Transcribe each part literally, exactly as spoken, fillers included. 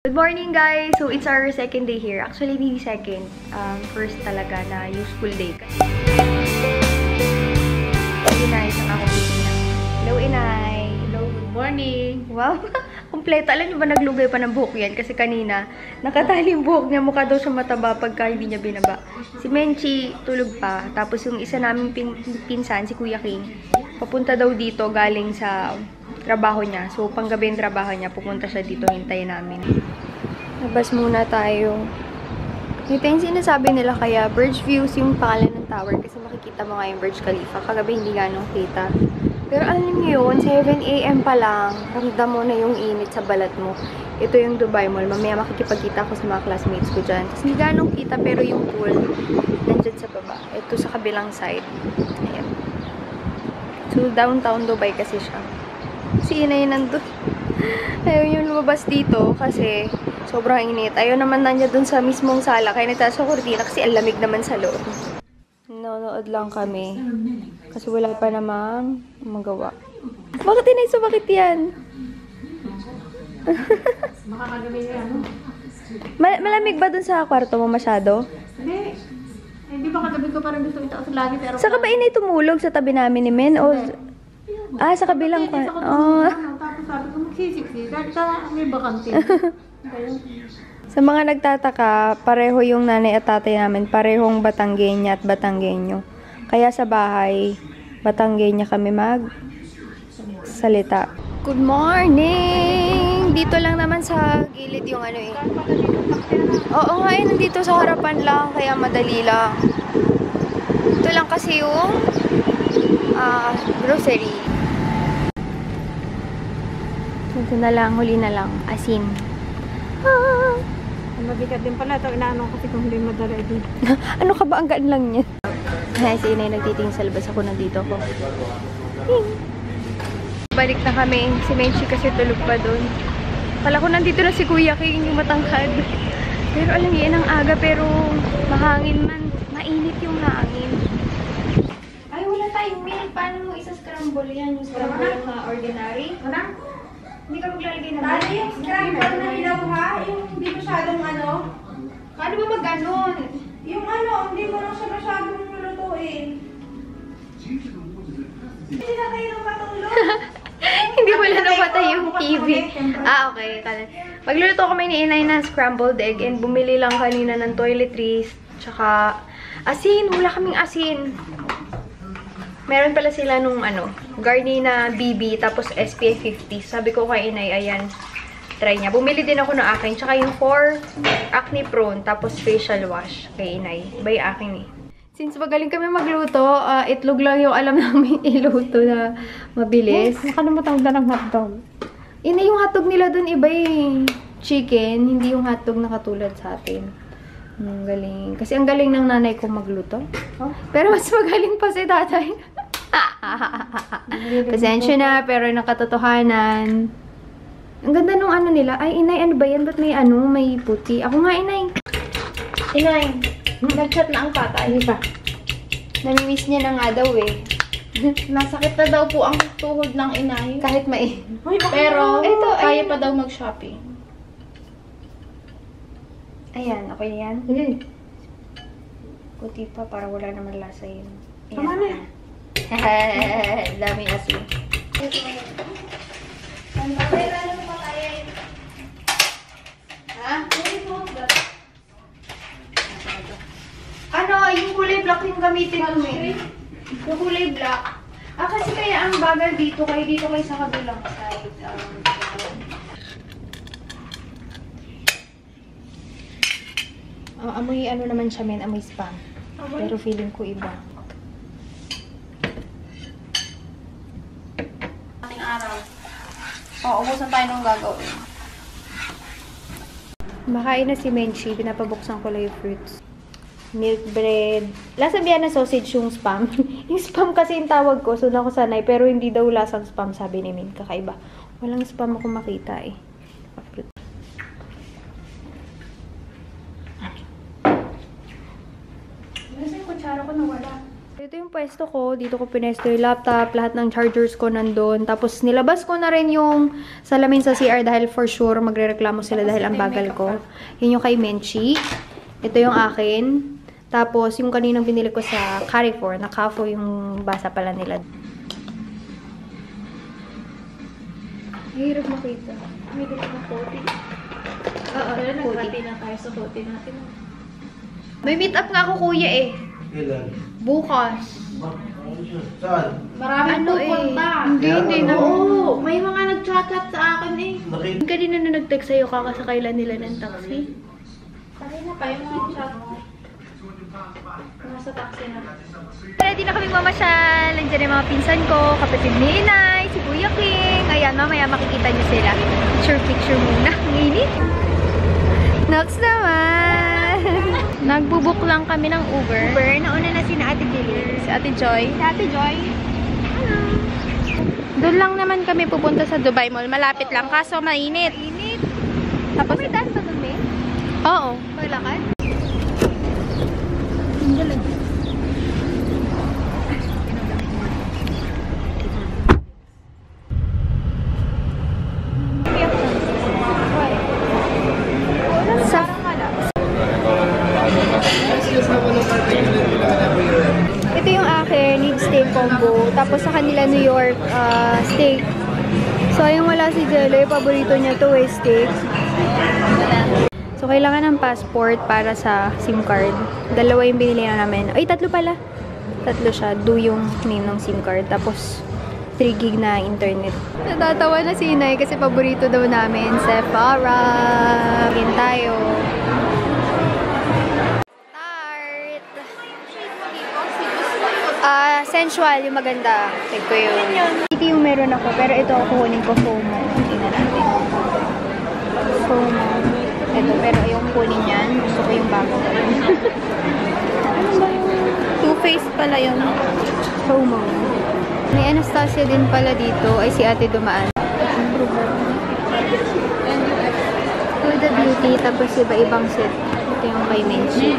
Good morning, guys! So, it's our second day here. Actually, hindi second. Um, first talaga na yung school day. Inay, sa ako na. Hello, Inay! Hello, good morning! Wow! Kompleto. Alam niyo ba, naglugay pa ng buhok yan? Kasi kanina, nakatali yung buhok niya. Mukha daw siya mataba pagka hindi niya binaba. Si Menchi, tulog pa. Tapos yung isa naming pin pinsan, si Kuya King, papunta daw dito galing sa trabaho niya. So, panggabi yung trabaho niya, pupunta siya dito, hintayin namin. Labas muna tayo. Ito yung sinasabi nila kaya Burj Views yung pangalan ng tower kasi makikita mo nga yung Burj Khalifa. Kagabi hindi ganong kita. Pero alam niyo yun, seven A M pa lang, ramdam mo na yung init sa balat mo. Ito yung Dubai Mall. Mamaya makikipagkita ako sa mga classmates ko dyan. Kasi hindi ganong kita pero yung pool nandyan sa baba. Ito sa kabilang side. Ayan. So, downtown Dubai kasi siya. Si Inay nandun. Ayaw yung lumabas dito kasi sobrang init. Ayaw naman na niya dun sa mismong sala. Kaya nagtaas sa kurtina kasi ang lamig naman sa loob. Nanonood lang kami. Kasi wala pa namang magawa. Bakit Inay? So bakit yan? Makakagabi yan, ano? Mal malamig ba dun sa kwarto mo masyado? Hindi. Hindi ba kagabi ko parang gusto itaas lagi pero... Saan ka ba Inay tumulog? Sa tabi namin ni Men? O... Ah, sa kabilang kwarto. Oh. Tapos sabi ko magsisiksi. Dahil sa may bakante. Sa mga nagtataka, pareho yung nanay at tatay namin. Parehong Batanggenya at Batanggenyo. Kaya sa bahay, Batanggenya kami mag salita. Good morning! Dito lang naman sa gilid yung ano eh. Oo nga eh, nandito sa harapan lang. Kaya madali lang. Ito lang kasi yung uh, grocery. Ito na lang, huli na lang. Asin. Ah. Mabigat din pala ito. Inaano kasi kung hindi madala din. Ano ka ba? Ang gaan lang niya. Ay, si Inay nagtitingin sa labas. Ako nandito ko. Balik na kami. Si Menchi kasi tulog pa doon. Kala ko nandito na si Kuya King, yung matangkad. Pero alam niya, ang aga. Pero mahangin man. Mainit yung hangin. Ay, wala tayong milk. Paano mo isa-scramble yan? Yung scramble na ordinary? Wala? Hindi ka maglalagay na Talo yung scramble na hilaw ha? Yung hindi masyadong ano? Paano ba mag-ganon? Yung ano, hindi mo lang siya masyadong lulutuin. Hindi na kayo nang patulog. Hindi wala na patay yung T V. Ah, okay. Magluluto kami ni Inay ng scrambled egg and bumili lang kanina ng toiletries. Tsaka asin. Wala kaming asin. Meron pala sila nung ano, Garnier na B B tapos S P F fifty. Sabi ko kay Inay, ayan, try niya. Bumili din ako ng akin. Tsaka yung for acne prone tapos facial wash kay Inay. By akin eh. Since magaling kami magluto, uh, itlog lang yung alam namin iluto na mabilis. Nakalimutan ko na ng hotdog. Inay, yung hotdog nila dun iba eh. Chicken, hindi yung hotdog na katulad sa atin. Ang galing. Kasi ang galing ng nanay ko magluto. Oh. Pero mas magaling pa si tatay. Pasensya na, pero nakatotohanan. Ang ganda nung ano nila. Ay, Inay, ano ba yan? Ba't may ano? May puti. Ako nga, Inay. Inay, nag-chat na ang tatay. Pa. Namimiss niya na nga daw eh. Nasakit na daw po ang tuhod ng inay. Kahit may... Pero, ito, kaya ayun. pa daw mag-shopping. Ayan, okay na yan. Sige. Puti pa, para wala naman lasa yun. Tama na. Dami asin. Ha? Ano, yung kulay black yung gamitin mo eh. Yung kulay black. Ah, kasi kaya ang bagal dito, kayo dito kayo sa kabilang side. Um, uh, amoy ano naman siya men, amoy spam. Pero feeling ko iba. Ating araw. O, ubusan tayo ng gagawin. Makain na si Menchi, pinapabuksan ko lang yung fruits. Milk bread. Lasang yan na sausage yung spam. Yung spam kasi yung tawag ko, so na ako sanay. Pero hindi daw lasang spam, sabi ni Min. Kakaiba. Walang spam ako makita eh. Nasa yung kutsara ko nawala. ito yung pwesto ko. Dito ko pinesto yung laptop. Lahat ng chargers ko nandun. Tapos, nilabas ko na rin yung salamin sa C R dahil for sure, magre-reklamo sila dahil ang bagal ko. Yun yung kay Menchi. Ito yung akin. Tapos, yung kaninang binili ko sa Carrefour. Nakafo yung basa pala nila. Hirap makita. May dito na forty. Oo, Nag-party na tayo sa hotel natin. may meet up nga ako, kuya eh. Kailan? Bukas. Saan? Maraming Ano eh? pupunta. Hindi, hindi na. Oo, may mga nag-chat-chat sa akin eh. Nakita. Kanina na nag-text sa'yo, kakasakay lang nila ng taxi. Kanina pa yung mga chat. Nasa taxi na. Ready na kaming mamasyal. Nandiyan yung mga pinsan ko, kapatid ni Inay, si Kuya King. Ayan, mamaya makikita niyo sila. Picture-picture muna. Ang init. Next naman. Nagbubuk lang kami ng Uber. Uber. Nauna na si na Ate Jilly. Si Ate Joy. Si Ate Joy. Hello. Doon lang naman kami pupunta sa Dubai Mall. Malapit lang, kaso mainit. Init. Tapos, May daan pa dun, eh? oo. Maglakad? Sa ito yung akin, need steak combo. Tapos sa kanila New York uh, steak. So yung wala si Jello, yung paborito niya to eh, steak. So kailangan ng passport para sa SIM card. Dalawa yung binili na namin. Ay, tatlo pala. Tatlo siya. Do yung name ng SIM card. Tapos three gig na internet. Natatawa na si Inay kasi paborito daw namin. Sephora. Again tayo. Tart. Ah, sensual yung maganda. Take ko yun. Ito yung meron ako. Pero ito ako kukunin ko FOMO. Tingnan natin. FOMO. Ito. Pero ayong kunin yan. Gusto ko yung bago. Ano ba yung Two Face pala yun. FOMO? May Anastasia din pala dito. Ay, si Ate dumaan. Huda Beauty. Tapos iba-ibang set. Ito yung kay Menchi.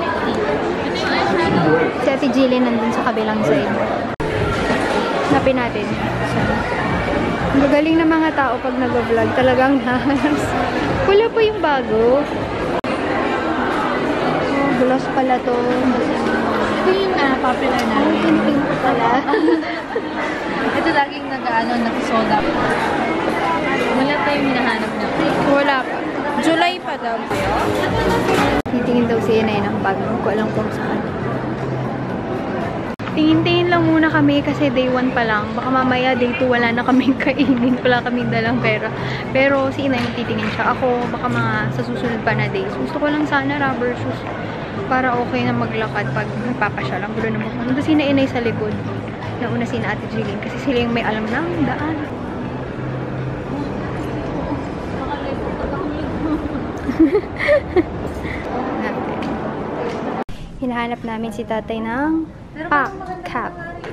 Si Ate Jillian nandun sa kabilang side. Hanapin natin. So, ang gagaling ng mga tao pag nag-vlog. Talagang nahalas. Wala pa yung bago. Oh, gloss pala to. Ito yung uh, popular Ay, namin. pinipin ko pala. Ito laging nag-ano, nag-sold up. Wala pa yung hinahanap na. Wala pa. July pa daw. Titingin daw si Inay ng bag. Hindi ko alam kung saan. Tingin-tingin lang muna kami kasi day one pa lang. Baka mamaya day two wala na kaming kainin. Wala kaming dalang pera. Pero si Inay titingin siya. Ako, baka mga sa susunod pa na days. Gusto ko lang sana rubber shoes. Para okay na maglakad pag nagpapasya lang. Gulo na mo. Nandun si Inay sa likod. Nauna si na Ate Jillian. Kasi sila yung may alam ng daan. Hinahanap namin si tatay ng pack cap.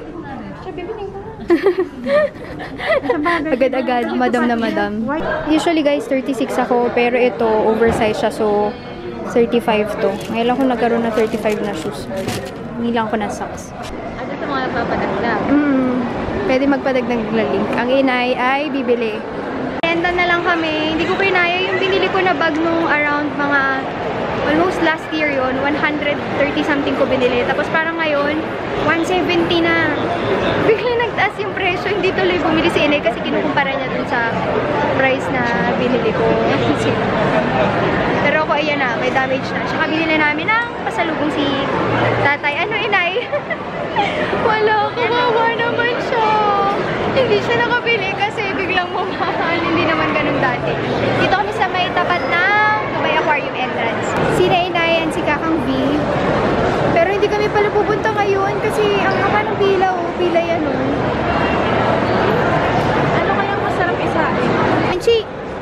Agad-agad, madam na madam. Usually guys, thirty-six ako, pero ito, oversize siya, so thirty-five to. Ngayon lang ko nagkaroon ng thirty-five na shoes. Hindi lang ako ng socks. Ano sa mga papadagdag? Mm, pwede magpadagdag na link. Ang Inay ay bibili. Tenda na lang kami. Hindi ko kinaya yung binili ko na bag nung around mga almost last year yon, one hundred thirty something ko binili. Tapos parang ngayon, one seventy na. Bigla nagtaas yung presyo. Hindi tuloy bumili si Inay kasi kinukumpara niya dun sa price na binili ko. Pero ako, ayan na, may damage na. Tsaka binili namin ng pasalubong si tatay. Ano, Inay? Wala, kawawa naman siya. Hindi siya nakabili kasi biglang mamahal. Hindi naman ganun dati. Dito kami sa may tapat ng may aquarium entrance. Si Inay and si Kakang V. Pero hindi kami pala pupunta ngayon kasi ang haba ng pila, oh. Pila yan, oh. Ano kayang masarap isain? Menchi!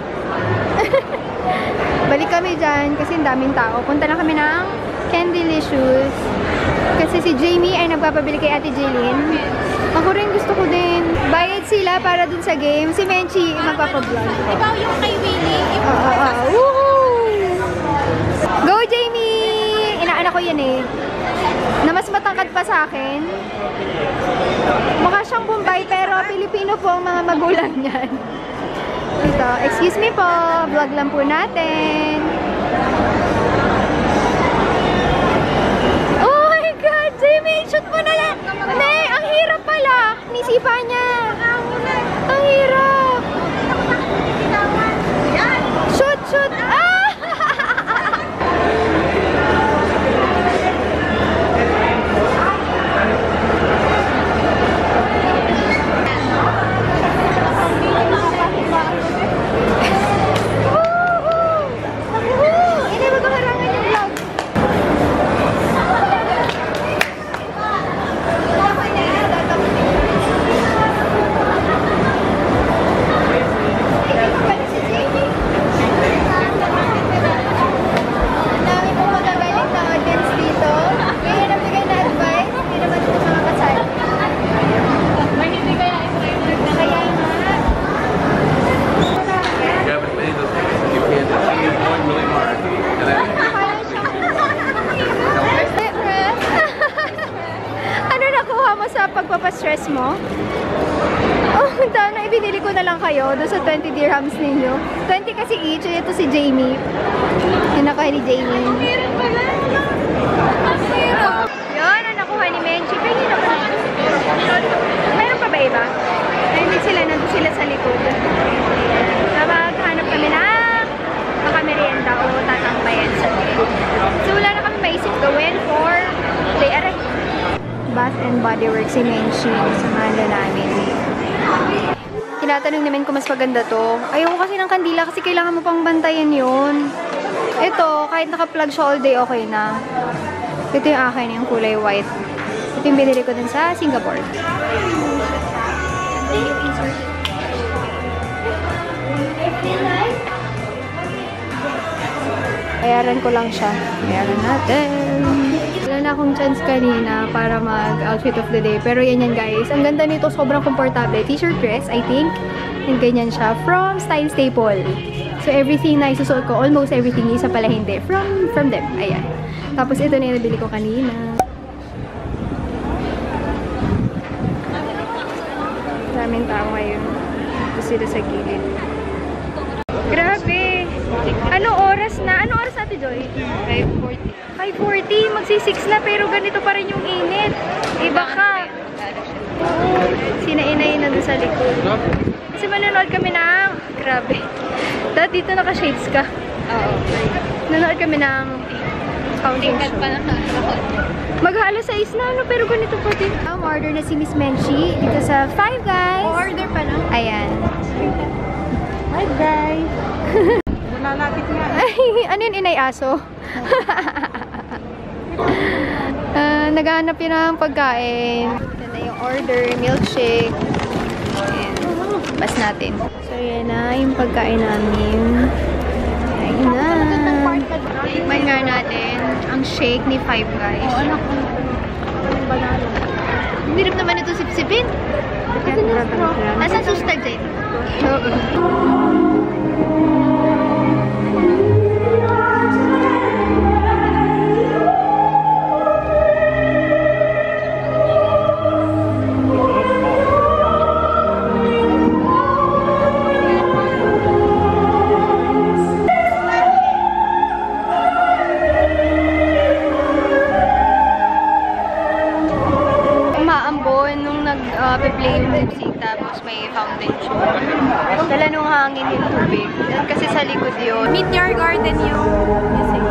Balik kami dyan kasi ang daming tao. Punta lang kami ng Candylicious. Kasi si Jamie ay nagpapabili kay Ate Jaylin. Ako rin gusto ko din. Bayad sila para dun sa game. Si Menchi magpapablog. Ikaw yung kay Willie. Yung Ah, ah, ah. Woohoo! Go, Jamie! Inaanak ko yan eh. Na mas matangkad pa sa sa akin. Mukha siyang Bombay, pero Pilipino po ang mga magulang niyan. Ito, excuse me po, vlog lang po natin. Oh my God, Jamie, shoot mo na lang. Nay, ang hirap pala. Nisipa niya. Ang hirap. Shoot, shoot. Ah! Pagpapastress mo? Oh, na ibinili ko na lang kayo doon sa twenty dirhams ninyo. twenty kasi each. Ito si Jamie. Yung nakuha ni Jamie. Yun, ang nakuha ni Menchi. Pwede na ba? Meron pa ba iba? Ay, hindi sila. Nandun sila sa likod. Maghanap kami na makamerienda o tatambayan sa likod. So, wala na kami maisip gawin for play aray. Bath and Body Works si Menchi. Samahan na namin. Tinatanong namin kung mas maganda to. Ayoko kasi ng kandila kasi kailangan mo pang bantayan yun. Ito, kahit naka-plug siya all day, okay na. Ito yung akin, yung kulay white. Ito yung binili ko dun sa Singapore. Bayaran ko lang siya. Bayaran natin. Wala na akong chance kanina para mag-outfit of the day. Pero yan yan guys. Ang ganda nito, sobrang komportable. T-shirt dress, I think. And ganyan siya. From Style Staple. So everything na isusuot ko, almost everything, isa pala hindi. From from them. Ayan. Tapos ito na yung nabili ko kanina. Maraming tao ngayon. Ito sila sa gilid. Grabe! Anong oras na? Anong oras natin, Joy? five forty. five forty, magsi-six na pero ganito pa rin yung init. Iba ka. Oo. Sinainay na doon sa likod. Kasi manonood kami ng... Grabe. Dahil dito naka-shades ka. Oo. Nanonood kami ng foundation. Tingkat pa na Mag-alas sais na, ano, pero ganito pa din. Um, order na si Miss Menchi dito sa Five Guys. order pa na. Ayan. Five Guys. Nalalapit nga. Ay, ano yun, inay aso? uh, naghahanap yun ng pagkain. Ito na yung order, milkshake. Ayan. Bas natin. So, yan na yung pagkain namin. Ayan na. Tikman nga natin ang shake ni Five Guys. Oo, anak ko. Banalo. Hindi rin naman ito sipsipin. Nasaan sustan dyan? Play yung music, tapos may foundation. Dala nung hangin yung tubig. Kasi sa likod yun. Meet your garden yung music.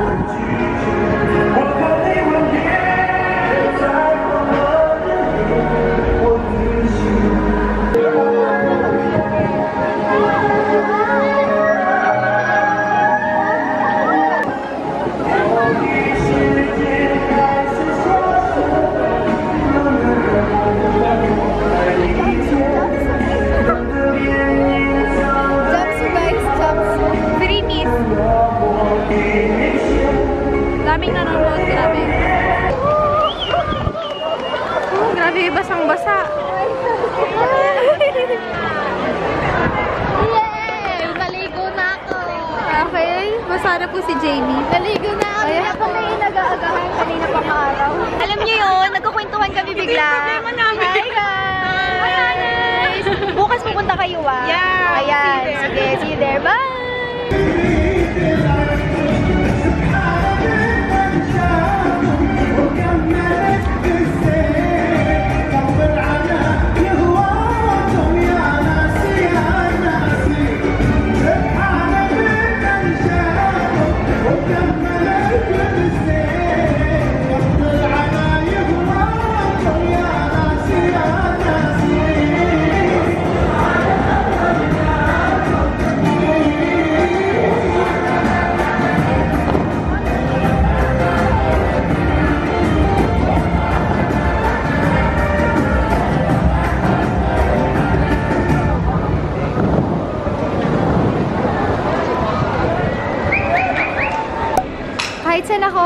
Daming nanonood, grabe. Oh, grabe, basang-basa. Yay! Maligo na ako! Okay, Nagpasara po si Jamie. Naligo na. Ayan ako na yung nag-aagahan kanina pang araw. Alam niyo yun, nagkukwentuhan kami bigla. Hi guys! Bukas pupunta kayo ah. Yeah. Ayan, sige, see you there. Bye! Kahit saan ako.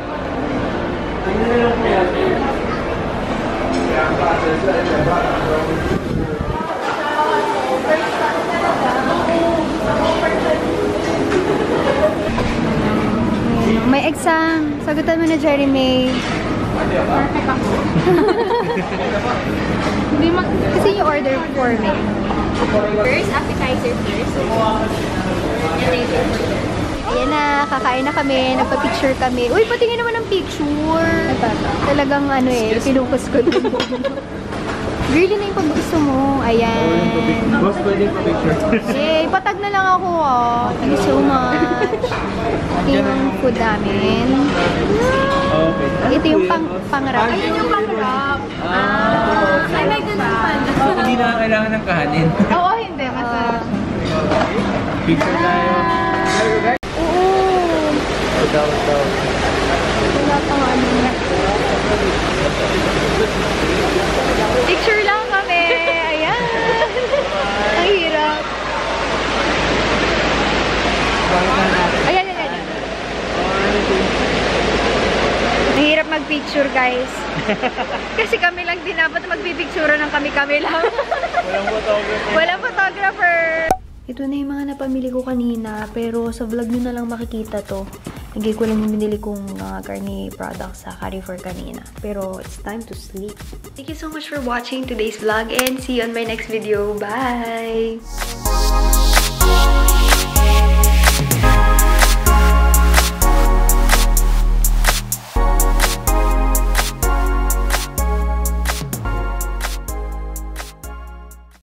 May exam. Sagutan mo na, Jeremy. Perfect ako. Hindi mag... Kasi yung order for me. First, appetizer first. And later for Ayan na, kakain na kami, nagpa-picture kami. Uy, patingin naman ng picture. Talagang ano eh, pinukus ko din. Girly na yung pag gusto mo. Ayan. Boss, pwede pa picture. Eh, patag na lang ako ah. Thank you so much. Ito yung food namin. Okay. Ito yung pang pangrap. Ayun yung pang-wrap. Ah. Ay, may ganun pala. Hindi na kailangan ng kahanin. Oo, hindi. Masarap. Picture tayo. Oo. Ikaw, ikaw. Wala pang ano na. Picture lang kami. Ayan. Ang hirap. Ayan, ayan, ayan. Ang hirap mag-picture, guys. Kasi kami lang din dapat magpipicture ng kami-kami lang. Walang photographer. Walang photographer. Ito na yung mga napamili ko kanina, pero sa vlog nyo na lang makikita to. Nagay ko lang yung binili kong uh, Garnier products sa Carrefour kanina. Pero it's time to sleep. Thank you so much for watching today's vlog and see you on my next video. Bye!